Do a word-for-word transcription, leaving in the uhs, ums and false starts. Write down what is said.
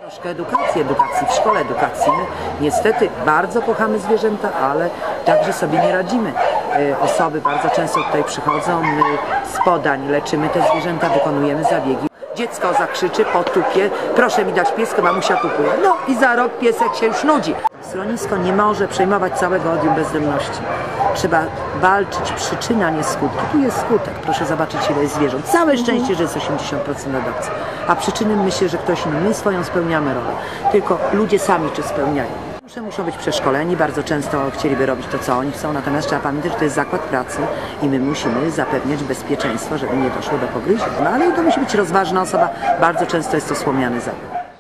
Troszkę edukacji, edukacji w szkole, edukacji. My niestety bardzo kochamy zwierzęta, ale także sobie nie radzimy. Osoby bardzo często tutaj przychodzą, my z podań leczymy te zwierzęta, wykonujemy zabiegi. Dziecko zakrzyczy, potupie, proszę mi dać pieska, mamusia kupuje. No i za rok piesek się już nudzi. Schronisko nie może przejmować całego odium bezdomności. Trzeba walczyć przyczyna, nie skutki. Tu jest skutek. Proszę zobaczyć, ile jest zwierząt. Całe szczęście, że jest osiemdziesiąt procent adopcji. A przyczyny myślę, że ktoś inny. My swoją spełniamy rolę. Tylko ludzie sami czy spełniają. Muszę, muszą być przeszkoleni, bardzo często chcieliby robić to, co oni chcą, natomiast trzeba pamiętać, że to jest zakład pracy i my musimy zapewniać bezpieczeństwo, żeby nie doszło do pogryzień. No ale to musi być rozważna osoba, bardzo często jest to słomiany zakład.